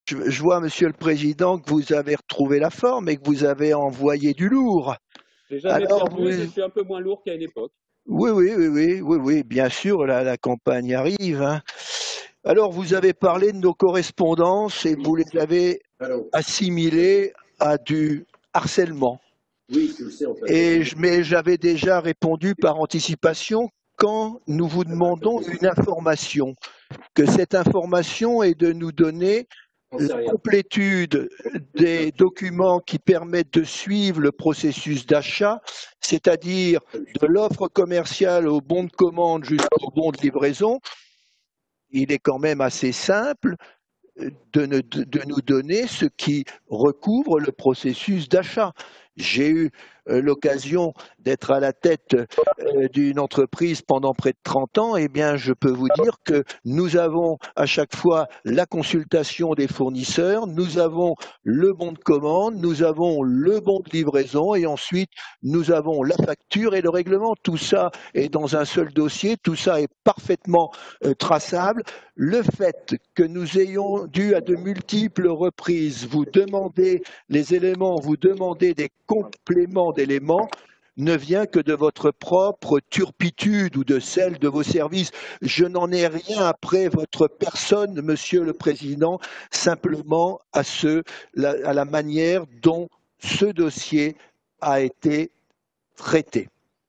Je vois, Monsieur le Président, que vous avez retrouvé la forme et que vous avez envoyé du lourd. J'ai jamais Alors, perdu, mais je suis un peu moins lourd qu'à une époque. oui, bien sûr, la campagne arrive, hein. Alors, vous avez parlé de nos correspondances et vous les avez assimilées à du harcèlement. Oui, tu le sais en fait. Mais j'avais déjà répondu par anticipation quand nous vous demandons une information, que cette information est de nous donner J'en la sais rien. complétude des documents qui permettent de suivre le processus d'achat, c'est-à-dire de l'offre commerciale au bon de commande jusqu'au bon de livraison. Il est quand même assez simple de nous donner ce qui recouvre le processus d'achat. J'ai eu l'occasion d'être à la tête d'une entreprise pendant près de 30 ans, eh bien, je peux vous dire que nous avons à chaque fois la consultation des fournisseurs, nous avons le bon de commande, nous avons le bon de livraison et ensuite nous avons la facture et le règlement. Tout ça est dans un seul dossier, tout ça est parfaitement traçable. Le fait que nous ayons dû à de multiples reprises vous demander les éléments, vous demander des compléments d'éléments, ne vient que de votre propre turpitude ou de celle de vos services. Je n'en ai rien après votre personne, Monsieur le Président, simplement à la manière dont ce dossier a été traité.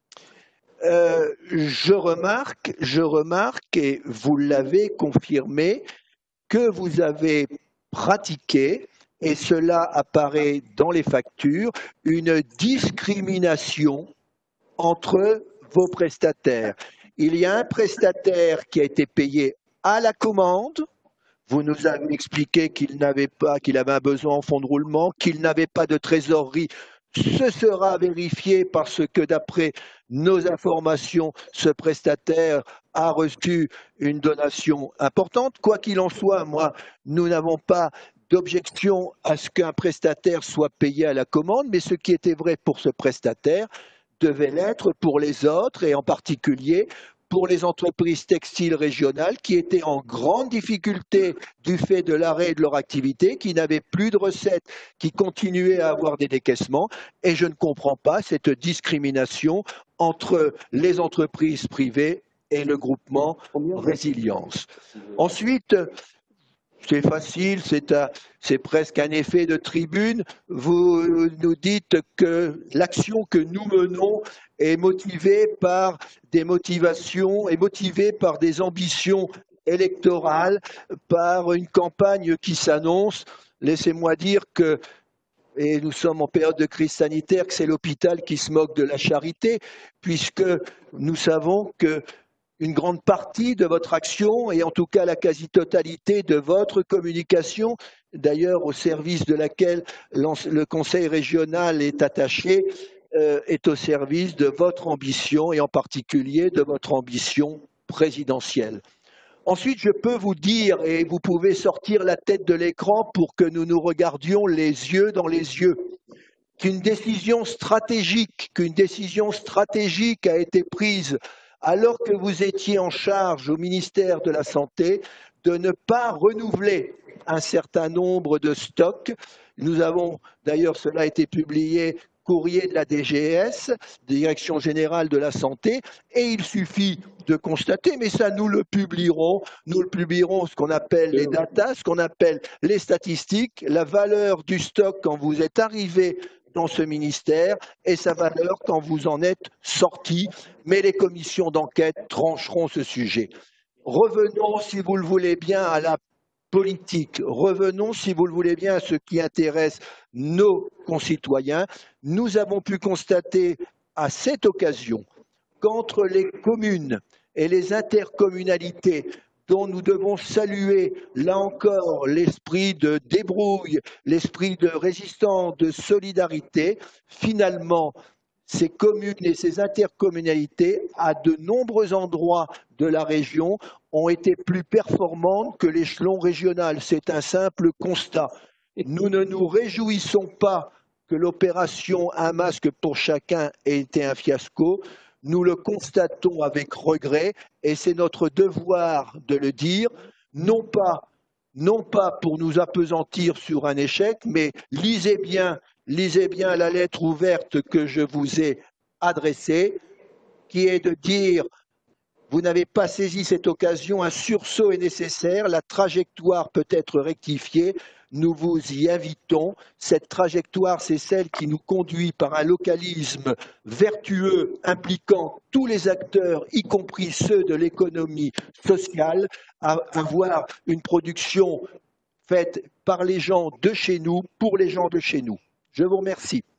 Je remarque, et vous l'avez confirmé, que vous avez pratiqué, et cela apparaît dans les factures, une discrimination entre vos prestataires. Il y a un prestataire qui a été payé à la commande. Vous nous avez expliqué qu'il avait un besoin en fonds de roulement, qu'il n'avait pas de trésorerie. Ce sera vérifié parce que d'après nos informations, ce prestataire a reçu une donation importante. Quoi qu'il en soit, nous n'avons pas d'objection à ce qu'un prestataire soit payé à la commande, mais ce qui était vrai pour ce prestataire devait l'être pour les autres et en particulier pour les entreprises textiles régionales qui étaient en grande difficulté du fait de l'arrêt de leur activité, qui n'avaient plus de recettes, qui continuaient à avoir des décaissements. Et je ne comprends pas cette discrimination entre les entreprises privées et le groupement Résilience. Ensuite, c'est facile, c'est presque un effet de tribune. Vous nous dites que l'action que nous menons est motivée par des motivations, est motivée par des ambitions électorales, par une campagne qui s'annonce. Laissez-moi dire que, et nous sommes en période de crise sanitaire, que c'est l'hôpital qui se moque de la charité, puisque nous savons que une grande partie de votre action et en tout cas la quasi-totalité de votre communication, d'ailleurs au service de laquelle le Conseil régional est attaché, est au service de votre ambition et en particulier de votre ambition présidentielle. Ensuite, je peux vous dire, et vous pouvez sortir la tête de l'écran pour que nous nous regardions les yeux dans les yeux, qu'une décision stratégique a été prise alors que vous étiez en charge au ministère de la Santé, de ne pas renouveler un certain nombre de stocks. Nous avons, d'ailleurs, cela a été publié, courrier de la DGS, Direction générale de la santé, et il suffit de constater, mais ça nous le publierons ce qu'on appelle les datas, ce qu'on appelle les statistiques, la valeur du stock quand vous êtes arrivé dans ce ministère et sa valeur quand vous en êtes sorti, mais les commissions d'enquête trancheront ce sujet. Revenons, si vous le voulez bien, à la politique. Revenons, si vous le voulez bien, à ce qui intéresse nos concitoyens. Nous avons pu constater à cette occasion qu'entre les communes et les intercommunalités, dont nous devons saluer, là encore, l'esprit de débrouille, l'esprit de résistance, de solidarité, finalement, ces communes et ces intercommunalités, à de nombreux endroits de la région, ont été plus performantes que l'échelon régional. C'est un simple constat. Nous ne nous réjouissons pas que l'opération Un masque pour chacun ait été un fiasco. Nous le constatons avec regret et c'est notre devoir de le dire, non pas non pas pour nous appesantir sur un échec, mais lisez bien la lettre ouverte que je vous ai adressée, qui est de dire vous n'avez pas saisi cette occasion, un sursaut est nécessaire, la trajectoire peut être rectifiée, nous vous y invitons. Cette trajectoire, c'est celle qui nous conduit par un localisme vertueux impliquant tous les acteurs, y compris ceux de l'économie sociale, à avoir une production faite par les gens de chez nous, pour les gens de chez nous. Je vous remercie.